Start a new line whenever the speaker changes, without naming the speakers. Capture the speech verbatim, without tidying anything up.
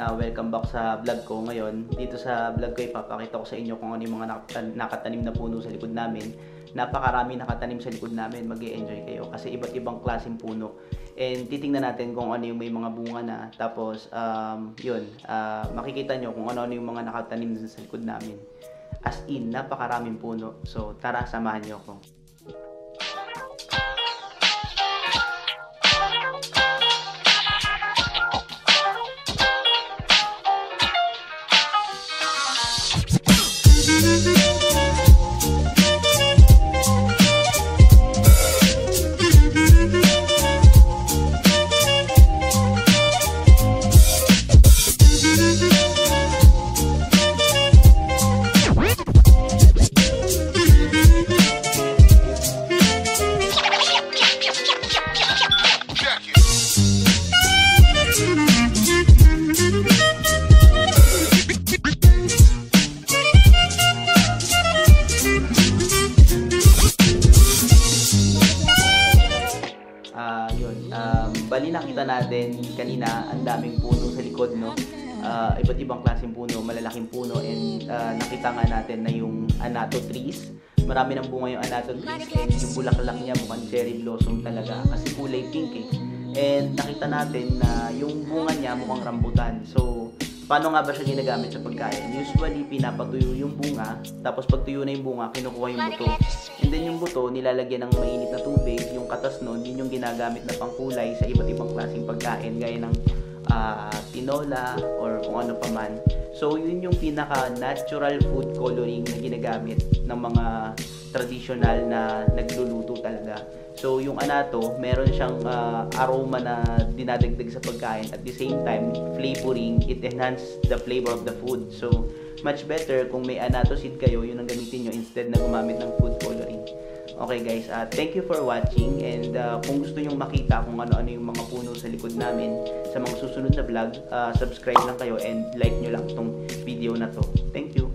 uh, welcome back sa vlog ko ngayon. Dito sa vlog ko ipapakita ko sa inyo kung ano yung mga nakatanim na puno sa likod namin. Napakarami nakatanim sa likod namin, mag-e-enjoy kayo kasi iba't ibang klaseng puno. And titingnan natin kung ano yung may mga bunga na. Tapos um, yun, uh, makikita nyo kung ano-ano yung mga nakatanim sa likod namin. As in, napakaraming puno. So tara, samahan nyo ako. Um, bali nakita natin kanina ang daming puno sa likod, no? Uh, iba't ibang klaseng puno, malalaking puno, and uh, nakita nga natin na yung annatto trees. Marami ng bunga yung annatto trees, and yung bulaklak niya mukhang cherry blossom talaga kasi kulay pink eh. And nakita natin na yung bunga niya mukhang rambutan. So paano nga ba siya ginagamit sa pagkain? Usually, pinapatuyo yung bunga, tapos pag tuyo na yung bunga, kinukuha yung buto. And then yung buto, nilalagyan ng mainit na tubig. Yung katas nun, yun yung ginagamit na pangkulay sa iba't ibang klaseng pagkain, gaya ng uh, tinola or kung ano pa man. So yun yung pinaka-natural food coloring na ginagamit ng mga traditional na nagluluto talaga. So yung annatto, meron siyang uh, aroma na dinadagdag sa pagkain. At the same time, flavoring, it enhances the flavor of the food. So much better kung may annatto seed kayo, yun ang gamitin nyo instead na gumamit ng food coloring. Okay guys, uh, thank you for watching, and uh, kung gusto nyong makita kung ano-ano yung mga puno sa likod namin sa mga susunod na vlog, uh, subscribe lang kayo and like nyo lang tong video na to. Thank you!